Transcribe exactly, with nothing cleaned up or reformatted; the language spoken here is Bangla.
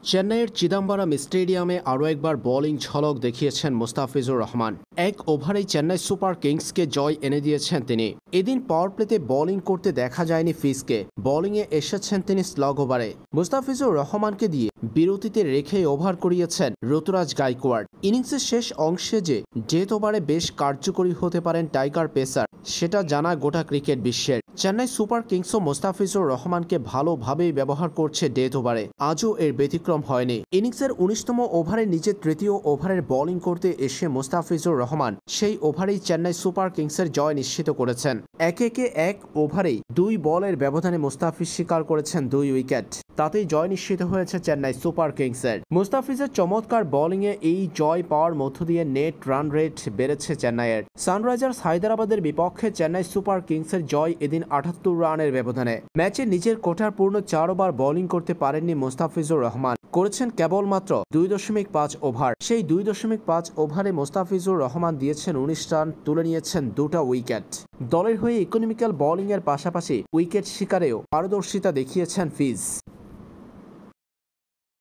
চেন্নাইয়ের চিদাম্বরম স্টেডিয়ামে আরও একবার বোলিং ঝলক দেখিয়েছেন মুস্তাফিজুর রহমান। এক ওভারেই চেন্নাই সুপার কিংসকে জয় এনে দিয়েছেন তিনি। এদিন পাওয়ার প্লেতে বোলিং করতে দেখা যায়নি ফিজকে, বোলিংয়ে এসেছেন তিনি স্লগ ওভারে। মুস্তাফিজুর রহমানকে দিয়ে বিরতিতে রেখে ওভার করিয়েছেন ঋতুরাজ গাইকোয়াড়। ইনিংসের শেষ অংশে যে ডেথ ওভারে বেশ কার্যকরী হতে পারেন টাইগার পেসার, সেটা জানা গোটা ক্রিকেট বিশ্বের। চেন্নাই সুপার কিংসও মুস্তাফিজুর রহমানকে ভালোভাবেই ব্যবহার করছে ডেথ ওভারে। আজও এর ব্যতিক্রম হয়নি। ইনিংসের উনিশতম ওভারে নিজের তৃতীয় ওভারের বোলিং করতে এসে মুস্তাফিজুর রহমান সেই ওভারেই চেন্নাই সুপার কিংসের জয় নিশ্চিত করেছেন। একে একে এক ওভারেই দুই বলের ব্যবধানে মুস্তাফিজ শিকার করেছেন দুই উইকেট, তাতেই জয় নিশ্চিত হয়েছে চেন্নাই সুপার কিংসের। মুস্তাফিজের চমৎকার বোলিংয়ে এই জয় পাওয়ার মধ্য দিয়ে নেট রান রেট বেড়েছে চেন্নাইয়ের। সানরাইজার্স হায়দ্রাবাদের বিপক্ষে চেন্নাই সুপার কিংসের জয় এদিন আটাত্তর রানের ব্যবধানে। ম্যাচে নিজের কোঠার পূর্ণ চার ওভার বোলিং করতে পারেননি মুস্তাফিজুর রহমান, করেছেন কেবলমাত্র দুই দশমিক পাঁচ ওভার। সেই দুই দশমিক পাঁচ ওভারে মুস্তাফিজুর রহমান দিয়েছেন উনিশ রান, তুলে নিয়েছেন দুটা উইকেট। দলের হয়ে ইকোনমিক্যাল বোলিংয়ের পাশাপাশি উইকেট শিকারেও পারদর্শিতা দেখিয়েছেন ফিজ।